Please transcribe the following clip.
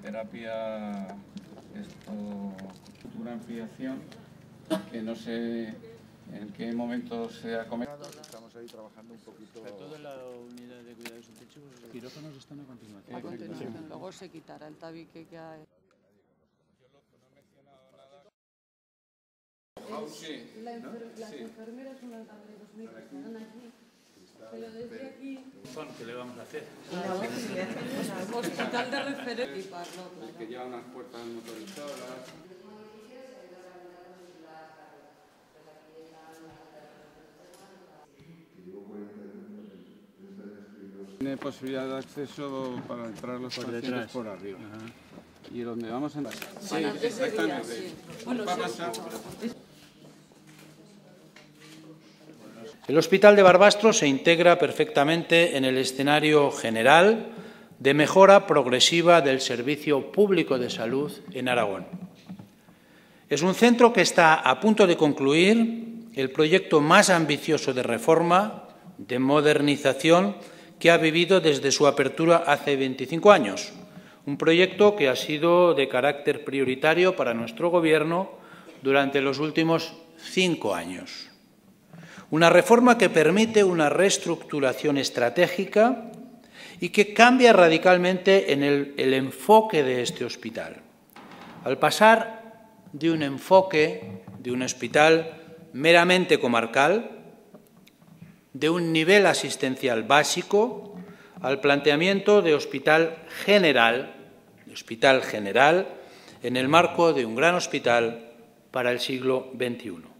terapia, futura ampliación, que no sé en qué momento se ha comentado. Estamos ahí trabajando un poquito. Sobre todo en la unidad de cuidados intensivos, los quirófanos están a continuación. A continuación, luego se quitará el tabique que hay. Las enfermeras son las de 2000 que están aquí, pero desde aquí... ¿Qué le vamos a hacer? Hospital de referencia. Que lleva unas puertas motorizadas. Tiene posibilidad de acceso para entrar los pacientes por arriba. Ajá. Y donde vamos a entrar. Sí, exactamente. Sí. Bueno, va a pasar. El Hospital de Barbastro se integra perfectamente en el escenario general de mejora progresiva del servicio público de salud en Aragón. Es un centro que está a punto de concluir el proyecto más ambicioso de reforma, de modernización, que ha vivido desde su apertura hace 25 años. Un proyecto que ha sido de carácter prioritario para nuestro Gobierno durante los últimos 5 años. Una reforma que permite una reestructuración estratégica y que cambia radicalmente en el enfoque de este hospital. Al pasar de un enfoque de un hospital meramente comarcal, de un nivel asistencial básico, al planteamiento de hospital general en el marco de un gran hospital para el siglo XXI.